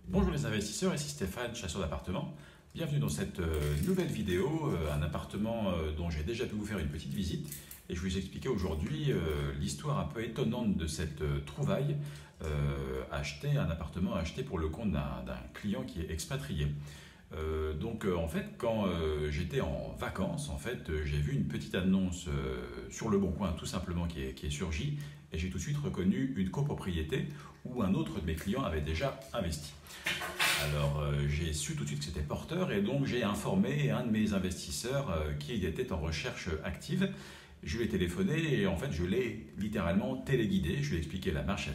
Bonjour les investisseurs, ici Stéphane, chasseur d'appartements. Bienvenue dans cette nouvelle vidéo, un appartement dont j'ai déjà pu vous faire une petite visite. Et je vais vous expliquer aujourd'hui l'histoire un peu étonnante de cette trouvaille, un appartement acheté pour le compte d'un client qui est expatrié. En fait, quand j'étais en vacances, j'ai vu une petite annonce sur Le Bon Coin, tout simplement, qui est surgie, et j'ai tout de suite reconnu une copropriété où un autre de mes clients avait déjà investi. Alors, j'ai su tout de suite que c'était porteur, et donc j'ai informé un de mes investisseurs qui était en recherche active. Je lui ai téléphoné et en fait, je l'ai littéralement téléguidé. Je lui ai expliqué la marche à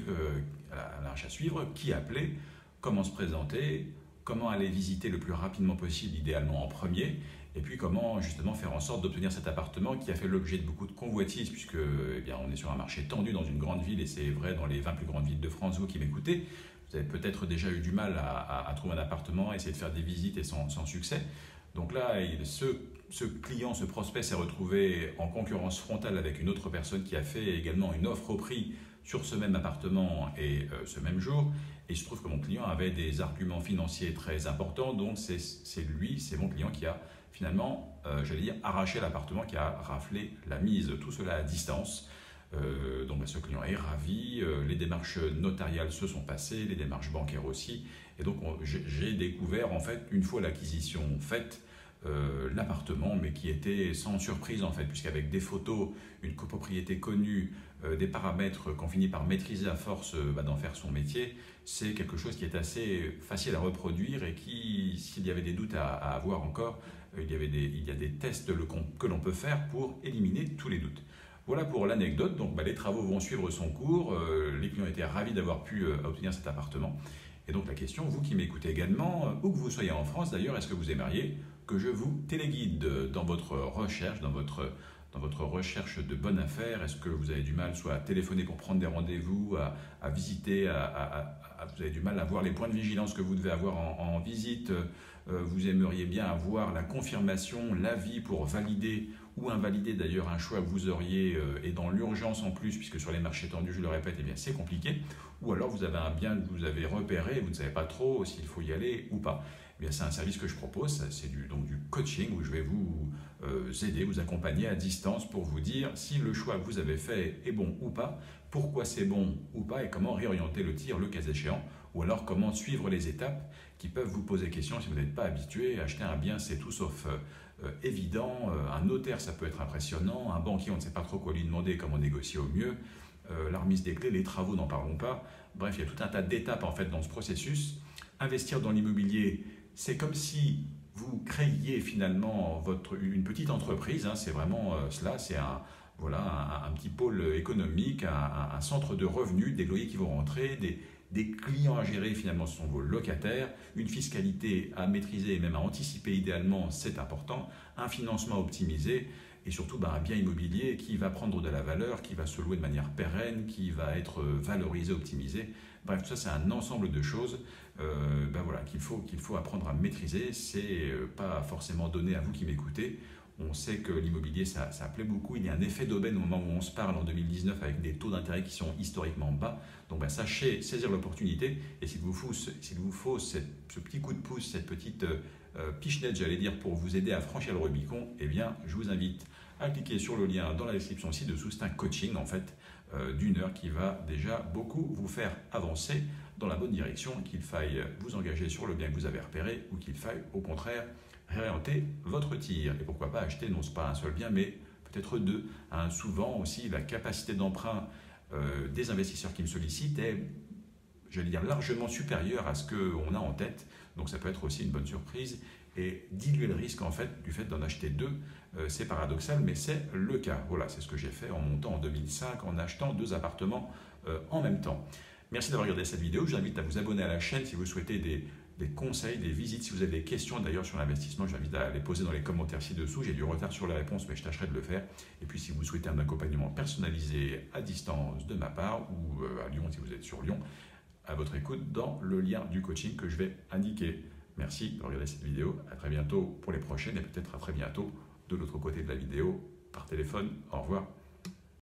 suivre, qui appeler, comment se présenter, comment aller visiter le plus rapidement possible, idéalement en premier, et puis comment justement faire en sorte d'obtenir cet appartement qui a fait l'objet de beaucoup de convoitises, puisque on est sur un marché tendu dans une grande ville, et c'est vrai dans les 20 plus grandes villes de France. Vous qui m'écoutez, vous avez peut-être déjà eu du mal à trouver un appartement, à essayer de faire des visites et sans succès. Donc là, ce client, ce prospect s'est retrouvé en concurrence frontale avec une autre personne qui a fait également une offre au prix sur ce même appartement et ce même jour. Et il se trouve que mon client avait des arguments financiers très importants, donc c'est mon client qui a finalement, arraché l'appartement, qui a raflé la mise. Tout cela à distance. Ce client est ravi, les démarches notariales se sont passées, les démarches bancaires aussi. Et donc j'ai découvert en fait, une fois l'acquisition faite, l'appartement, mais qui était sans surprise en fait, puisqu'avec des photos, une copropriété connue, des paramètres qu'on finit par maîtriser à force d'en faire son métier, c'est quelque chose qui est assez facile à reproduire et qui, s'il y avait des doutes à avoir encore, il y a des tests que l'on peut faire pour éliminer tous les doutes. Voilà pour l'anecdote. Donc les travaux vont suivre son cours. Les clients étaient ravis d'avoir pu obtenir cet appartement. Et donc la question, vous qui m'écoutez également, où que vous soyez en France d'ailleurs, est-ce que vous aimeriez que je vous téléguide dans votre recherche, dans votre recherche de bonne affaire? Est-ce que vous avez du mal soit à téléphoner pour prendre des rendez-vous, à visiter, vous avez du mal à voir les points de vigilance que vous devez avoir en visite? Vous aimeriez bien avoir la confirmation, l'avis pour valider ou invalider d'ailleurs un choix que vous auriez, et dans l'urgence en plus, puisque sur les marchés tendus, je le répète, c'est compliqué. Ou alors vous avez un bien que vous avez repéré, vous ne savez pas trop s'il faut y aller ou pas. C'est un service que je propose, c'est du coaching, où je vais vous aider, vous accompagner à distance pour vous dire si le choix que vous avez fait est bon ou pas, pourquoi c'est bon ou pas, et comment réorienter le tir le cas échéant, ou alors comment suivre les étapes qui peuvent vous poser question si vous n'êtes pas habitué. Acheter un bien, c'est tout sauf évident. Un notaire, ça peut être impressionnant. Un banquier, on ne sait pas trop quoi lui demander, comment négocier au mieux. La remise des clés, les travaux, n'en parlons pas. Bref, il y a tout un tas d'étapes en fait dans ce processus. Investir dans l'immobilier, c'est comme si vous créiez finalement une petite entreprise. C'est vraiment cela. C'est un petit pôle économique, un centre de revenus, des loyers qui vont rentrer, des clients à gérer, finalement ce sont vos locataires, une fiscalité à maîtriser et même à anticiper idéalement, c'est important, un financement optimisé et surtout un bien immobilier qui va prendre de la valeur, qui va se louer de manière pérenne, qui va être valorisé, optimisé. Bref, tout ça c'est un ensemble de choses qu'il faut apprendre à maîtriser. C'est pas forcément donné à vous qui m'écoutez. On sait que l'immobilier, ça plaît beaucoup. Il y a un effet d'aubaine au moment où on se parle en 2019 avec des taux d'intérêt qui sont historiquement bas. Donc sachez saisir l'opportunité. Et s'il vous faut ce petit coup de pouce, cette petite pichenette, j'allais dire, pour vous aider à franchir le Rubicon, je vous invite à cliquer sur le lien dans la description ci-dessous. C'est un coaching en fait d'une heure qui va déjà beaucoup vous faire avancer dans la bonne direction, qu'il faille vous engager sur le bien que vous avez repéré ou qu'il faille au contraire réorienter votre tir. Et pourquoi pas acheter non pas un seul bien, mais peut-être deux. Souvent aussi, la capacité d'emprunt des investisseurs qui me sollicitent est, largement supérieure à ce qu'on a en tête. Donc ça peut être aussi une bonne surprise et diluer le risque en fait du fait d'en acheter deux. C'est paradoxal, mais c'est le cas. Voilà, c'est ce que j'ai fait en montant en 2005, en achetant deux appartements en même temps. Merci d'avoir regardé cette vidéo. Je vous invite à vous abonner à la chaîne si vous souhaitez des conseils, des visites. Si vous avez des questions d'ailleurs sur l'investissement, je vous invite à les poser dans les commentaires ci-dessous. J'ai du retard sur les réponses, mais je tâcherai de le faire. Et puis si vous souhaitez un accompagnement personnalisé à distance de ma part, ou à Lyon si vous êtes sur Lyon, à votre écoute dans le lien du coaching que je vais indiquer. Merci de regarder cette vidéo. À très bientôt pour les prochaines et peut-être à très bientôt de l'autre côté de la vidéo par téléphone. Au revoir.